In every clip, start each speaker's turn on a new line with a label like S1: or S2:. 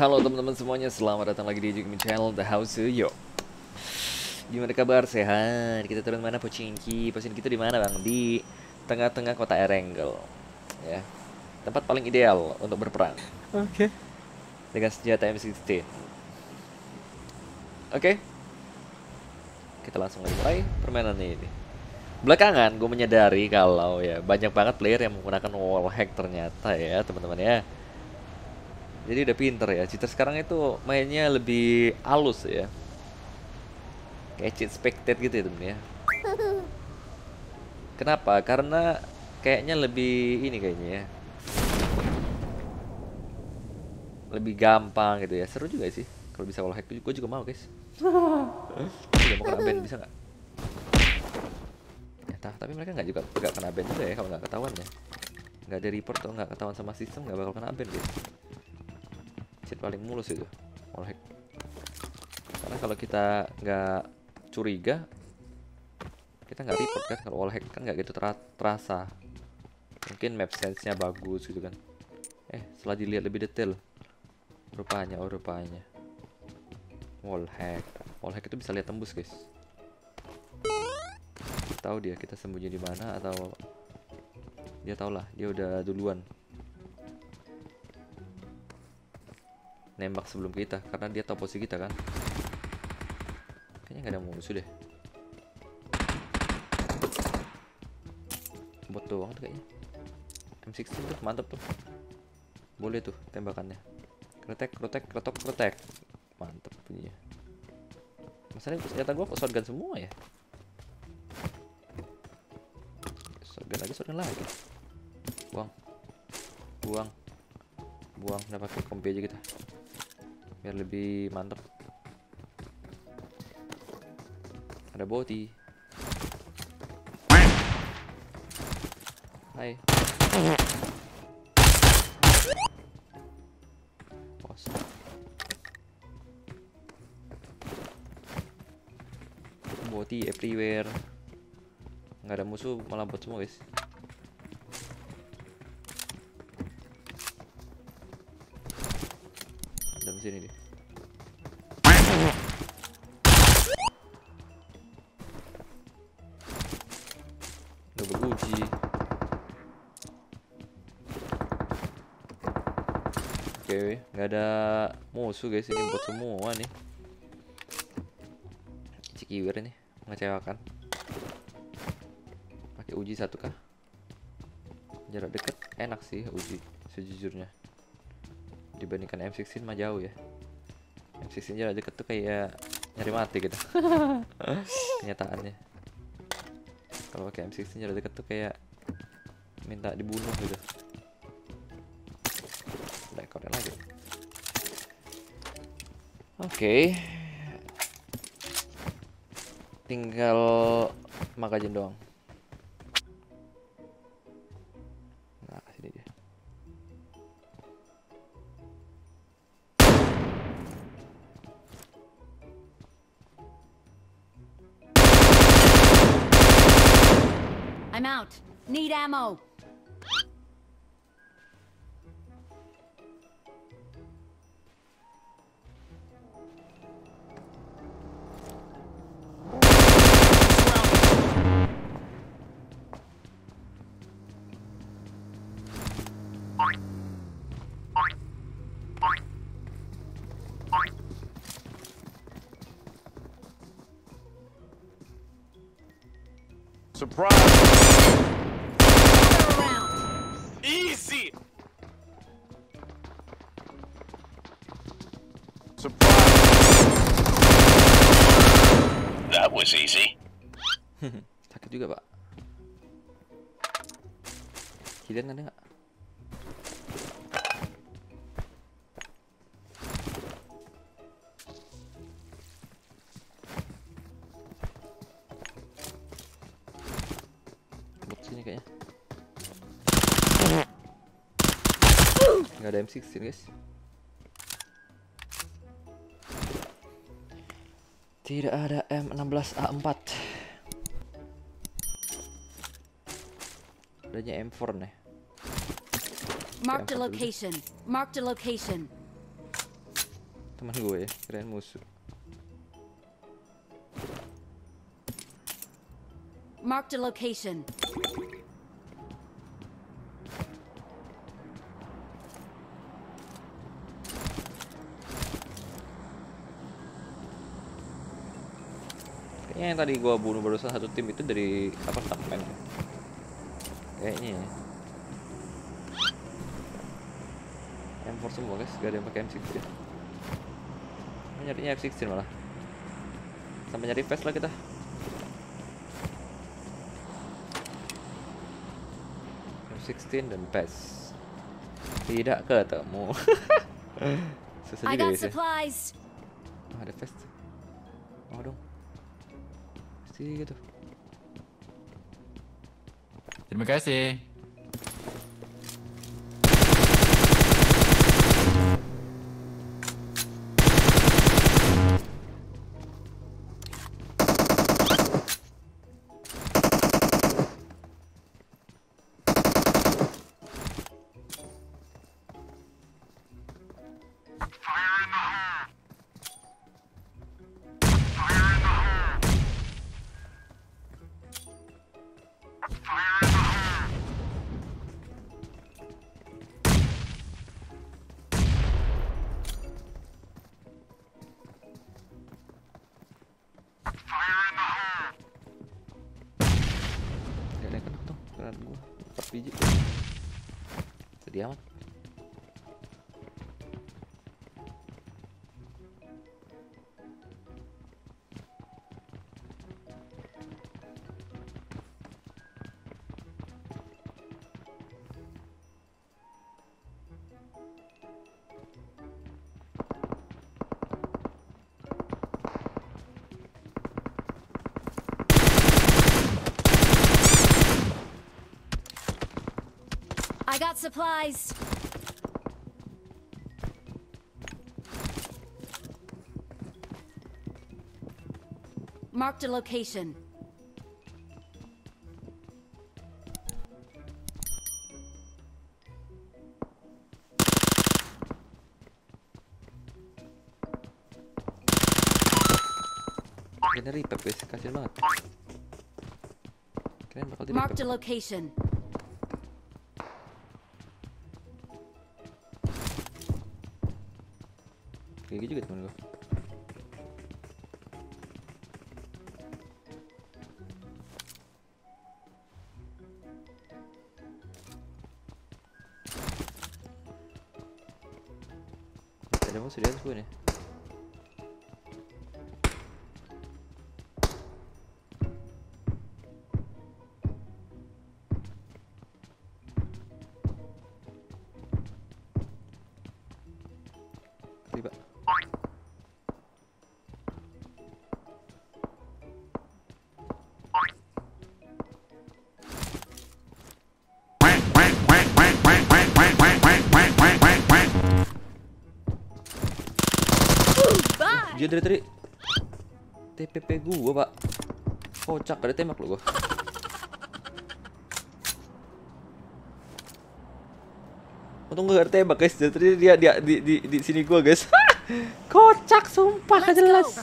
S1: Halo teman-teman semuanya, selamat datang lagi di Jigme Channel The House Yo. Gimana kabar? Sehat? Kita turun mana Pochinki? Posisi kita di mana bang? Di tengah-tengah kota Erangel, ya. Tempat paling ideal untuk berperang.
S2: Oke.
S1: Dengan senjata M16. Oke. Kita langsung aja mulai permainan ini. Belakangan gue menyadari kalau ya banyak banget player yang menggunakan wall hack ternyata ya teman-teman ya. Jadi udah pinter ya. Cheater sekarang itu mainnya lebih halus ya. Kayak cheat spectate gitu ya temen ya. Kenapa? Karena kayaknya lebih ini kayaknya ya. Lebih gampang gitu ya. Seru juga sih. Kalau bisa wall hack gue juga mau guys. Udah mau kena ban bisa nggak? Ya, tapi mereka nggak kena ban juga ya kalau nggak ketahuan ya. Nggak ada report atau nggak ketahuan sama sistem nggak bakal kena ban guys. Cheat paling mulus itu wall hack. Karena kalau kita nggak curiga, kita nggak report kan. Kalau wall hack kan nggak gitu terasa. Mungkin map sense-nya bagus gitu kan. Setelah dilihat lebih detail, rupanya wall hack itu bisa lihat tembus guys. Tahu dia kita sembunyi di mana, atau dia tahu lah, dia udah duluan nembak sebelum kita karena dia tahu posisi kita kan. Kayaknya nggak ada musuh deh. Bot doang tuh kayaknya. M16 tuh mantap tuh. Boleh tuh tembakannya. Kretek. Mantap bunyinya. Masalahnya senjata gua kok shotgun semua ya. Shotgun lagi. Buang. Udah pakai kompi aja kita. Biar lebih mantap. Ada boti. Hai. Bos. Boti everywhere. Nggak ada musuh, malah bot semua guys. Dalam sini deh. Double uji. Oke, nggak ada musuh guys, ini bot semua nih. Cikiwir nih, mengecewakan. Pakai uji 1 kah? Jarak dekat enak sih uji sejujurnya. Dibandingkan M16 mah jauh ya. M16 jarak dekat tuh kayak nyari mati gitu. Kenyataannya. Kalau pakai M16 jarak dekat tuh kayak minta dibunuh gitu. Rekornya lagi. Oke. Tinggal magazin doang. Nah, sini dia.
S3: I'm out. Need ammo.
S4: Surprise!
S3: Around.
S4: Easy! Surprise! That was easy.
S1: Sakit juga pak. Kalian ada nggak? Bot sini kayaknya. Nggak ada M16 guys. Tidak ada M16A4. Adanya M4 nih.
S3: Marked a location. Marked a location.
S1: Teman gue ya, kirain musuh.
S3: Marked a location.
S1: Kayaknya yang tadi gua bunuh barusan satu tim itu dari apartemen. Kayaknya ya. M4 semua guys, gak ada yang pakai M16. Nyarinya F16 malah. Sampai nyari vest lah kita. M16 dan vest. Tidak ketemu. Susah
S3: I
S1: juga
S3: got
S1: guys ya.
S3: supplies.
S1: Oh, ada vest. Mau dong. Pasti gitu.
S2: Terima kasih.
S1: Ya kena tuh, granat gua 4 biji. Sedih amat.
S3: I got supplies. Marked a location.
S1: Kayaknya repep guys, kasihan banget. Kalian bakal di
S3: Marked a
S1: repep.
S3: location.
S1: Kayak gitu juga temen gua. Ada musuh di atas gue nih. Tiba.
S3: Bye.
S1: Dia dari tadi TPP gua, Pak. Kocak, ada tembak lo gua. Untung gak ada tembak guys. Dari tadi dia di sini gua, guys. Kocak sumpah, gak
S3: Let's go.
S1: jelas.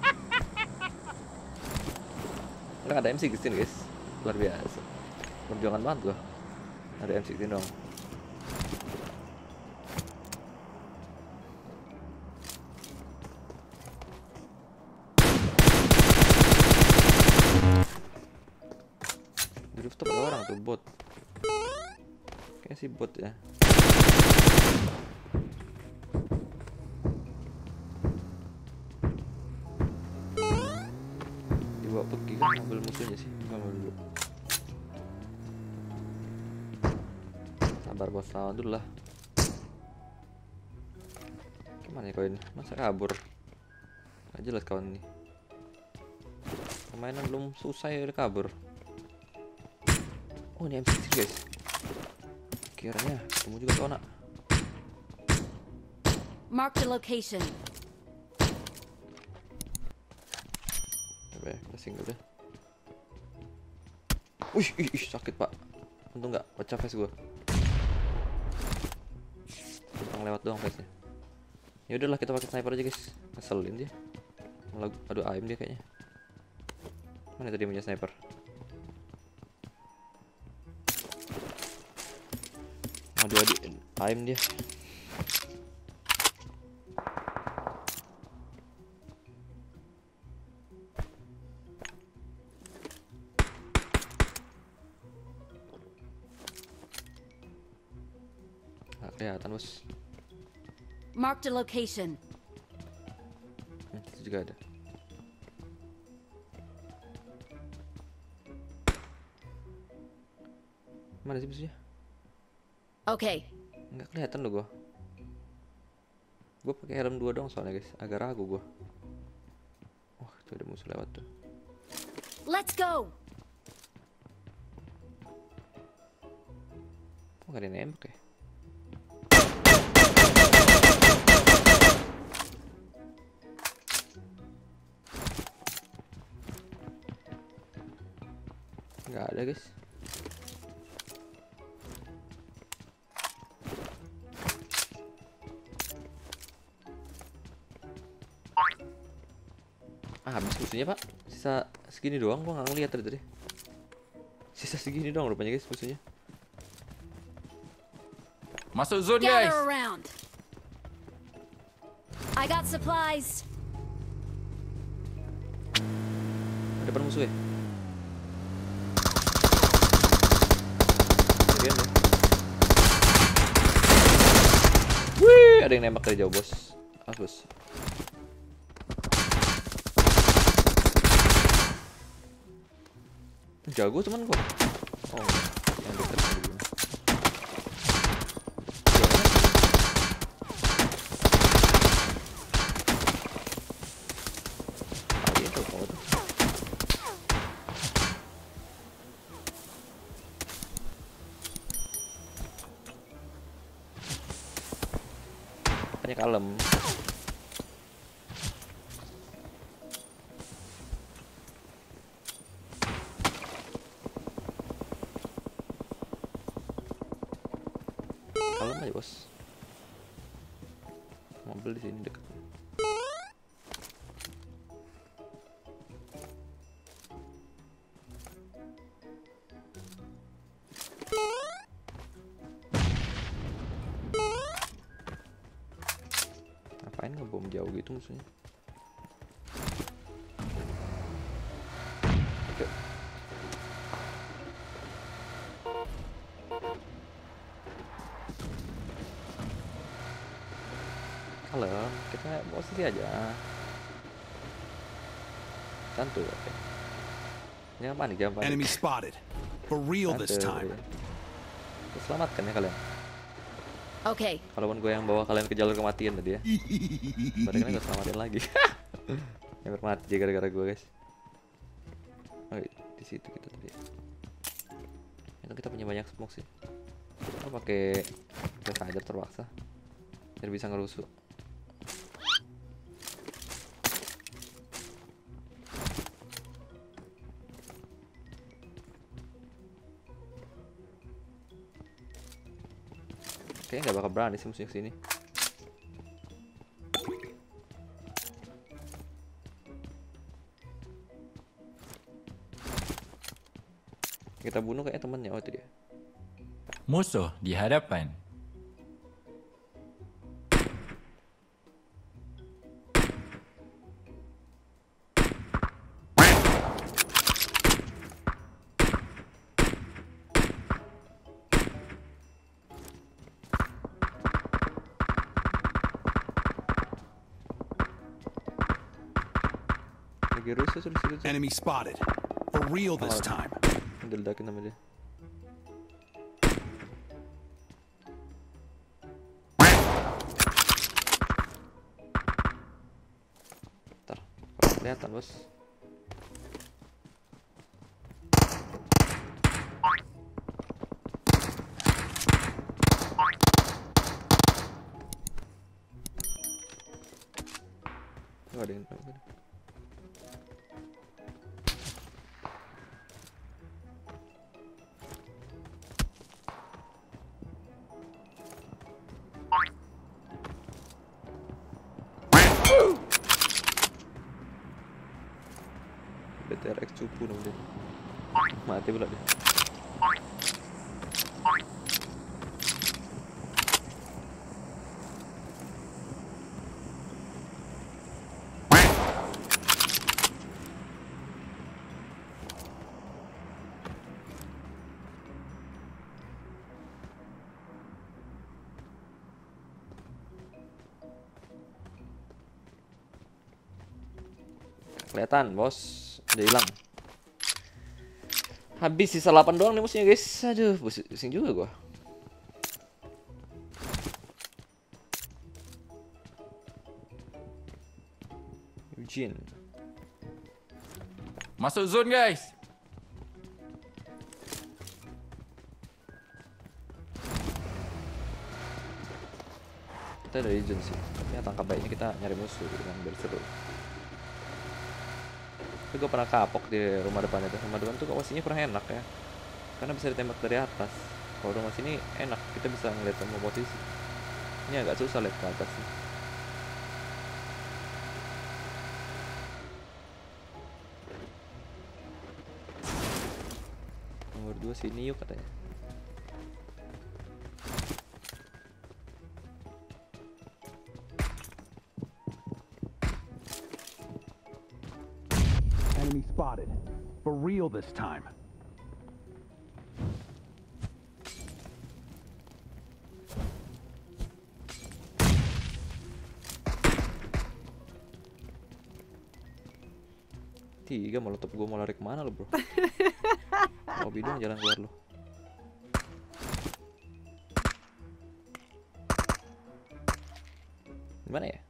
S1: Nggak ada M16 guys. Luar biasa. Perjuangan banget gua. Ada M16 dong. Di rooftop ada orang tuh, bot. Kayaknya sih bot ya. Dibawa pergi kan, ambil musuhnya sih. Ambil dulu. Sabar bos, lawan dulu lah. Gimana ya koin? Masa kabur? Gak jelas kawan ini. Permainan belum selesai udah kabur. Oh ini M16 guys. Kiranya ketemu juga tuh anak.
S3: Marked a location.
S1: Coba ya, kita single deh. Ih, sakit pak. Untung nggak pecah face gua. Tentang lewat doang face nya. Ya udahlah kita pakai sniper aja guys. Ngeselin dia. Malah aduh aim dia kayaknya. Mana tadi punya sniper? Aduh aim dia. Nggak kelihatan bos.
S3: Marked a location.
S1: Itu juga ada. Mana sih musuhnya?
S3: Okay.
S1: Nggak kelihatan loh gua. Gua pakai helm 2 dong soalnya guys. Agak ragu gua. Wah, itu ada musuh lewat tuh.
S3: Let's go.
S1: Kok nggak ada yang nembak ya? Nggak ada guys. Habis musuhnya pak. Sisa segini doang, gua nggak ngeliat tadi. Sisa segini doang rupanya guys musuhnya.
S2: Masuk zone guys.
S3: Gather around. I got supplies.
S1: Depan musuh ya. Sendirian ya. Wih, ada yang nembak dari jauh bos. Bos. Jago teman gua. Oh, yang dekat tadi gimana? Ah, itu kau tuh. Makanya kalem. Kalem aja bos. Mobil di sini dekat. Ngapain ngebom jauh gitu musuhnya? Oke. Kalem, kita posisi aja. Santuy, oke. Jangan panik, jangan panik.
S5: Enemy spotted. For real this time.
S1: Kita selamatkan ya kalian.
S3: Okay.
S1: Kalaupun gue yang bawa kalian ke jalur kematian tadi ya. Berarti kan gue selamatin lagi. Yang mati gara-gara gue guys. Oh, di situ kita tadi. Itu kita punya banyak smoke sih. Kita pakai gas aja terpaksa. Biar bisa ngerusuh. Kayaknya nggak bakal berani sih musuh sini. Kita bunuh kayak temennya. Oh itu dia.
S2: Musuh di hadapan.
S1: Lagi rusuh di situ tuh.
S5: Enemy spotted. For real this time.
S1: Diledakin sama dia. Ntar, kelihatan bos. Oh, ada yang BTRX cupu nanti. Mati pula dia. Kelihatan bos, udah hilang. Habis sisa 8 doang nih musuhnya guys. Aduh, pusing juga gua. Eugene.
S2: Masuk zone guys.
S1: Kita dari Eugene sih. Ya tangkap baiknya kita nyari musuh dengan berseru. Tapi gue pernah kapok di rumah depan itu. Rumah depan tuh posisinya kurang enak ya, karena bisa ditembak dari atas. Kalau rumah sini enak, kita bisa ngeliat semua posisi. Ini agak susah lihat ke atas sih. Nomor 2 sini yuk katanya.
S5: Enemy spotted. For real this time.
S1: Tiga molotov gue mau lari kemana lo bro? Mau bidung jalan keluar lo. Gimana ya?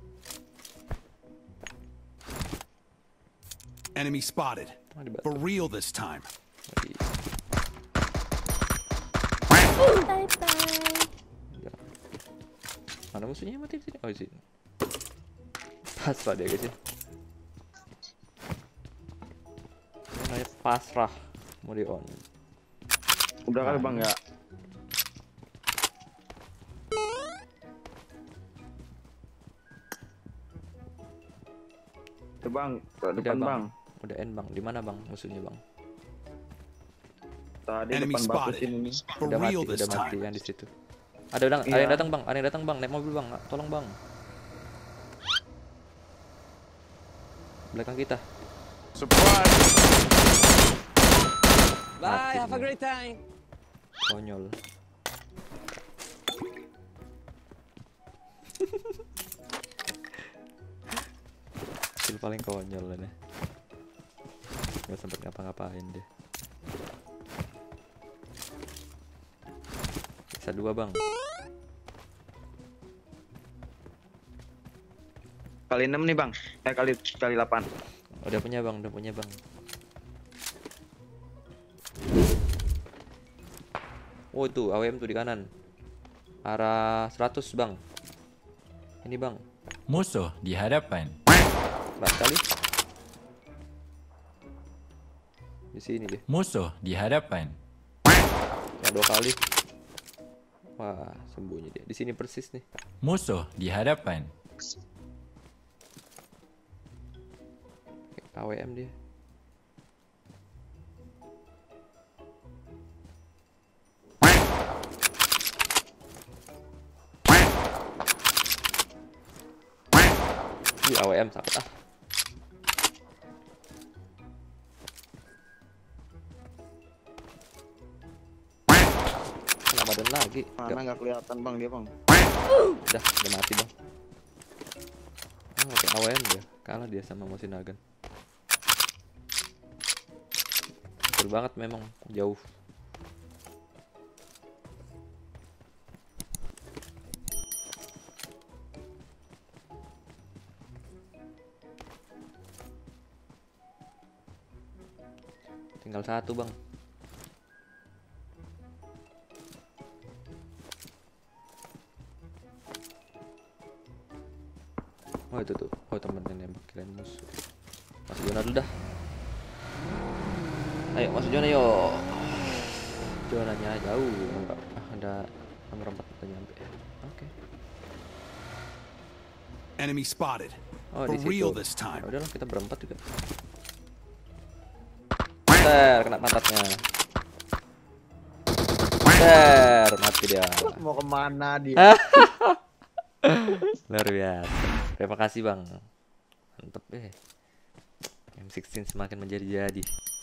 S5: Enemy spotted.
S1: Oh, di batu.
S5: For real this time.
S1: Di-
S3: Bye bye.
S1: Jalan. Mana musuhnya mati di sini? Oh di sini. Pasrah dia guys ya. Ini namanya pasrah. Mau di on.
S6: Udah kali bang ya. Tuh bang, ke depan bang.
S1: Udah end bang. Di mana bang musuhnya bang?
S6: Tadi
S5: Enemy
S6: depan batu
S5: spotted.
S6: sini nih.
S5: For
S1: Udah
S5: real
S1: mati,
S5: this
S1: udah mati
S5: time.
S1: yang di situ. Ada
S6: Iya.
S1: yang datang bang, ada yang datang bang, naik mobil bang, tolong bang. Belakang kita.
S4: Surprise!
S1: Bye, have a great time. Konyol. Skill paling konyol ini. Gak sempet ngapa-ngapain deh. Bisa 2 bang.
S6: Kali 6 nih bang. Kali 8.
S1: Udah punya bang, udah punya bang. Oh itu AWM tuh di kanan. Arah 100 bang. Ini bang.
S2: Musuh di hadapan.
S1: Keras kali. Di sini dia.
S2: Musuh di hadapan.
S1: Ya 2 kali. Wah, sembunyi dia. Di sini persis nih.
S2: Musuh di hadapan.
S1: AWM dia. Wih, AWM sakit ah. Kena badan lagi.
S6: Mana nggak kelihatan bang dia bang.
S1: Udah mati bang. Oh, oke AWM dia. Kalah dia sama Moshinagan. Betul banget memang, jauh. Tinggal 1 bang. Oh itu tuh, oh temen yang nembak kirain musuh. Masuk zona dulu dah. Ayo masuk zona yuk. Zonanya jauh, ada nomor 4 kita nyampe. Oke.
S5: Enemy spotted.
S1: Oh,
S5: For
S1: di
S5: real
S1: situ.
S5: this time.
S1: Ya udahlah, kita berempat juga. Ter, kena pantatnya. Ter, mati dia.
S6: Mau kemana dia?
S1: Luar biasa. Terima kasih bang. Mantep M16 semakin menjadi-jadi.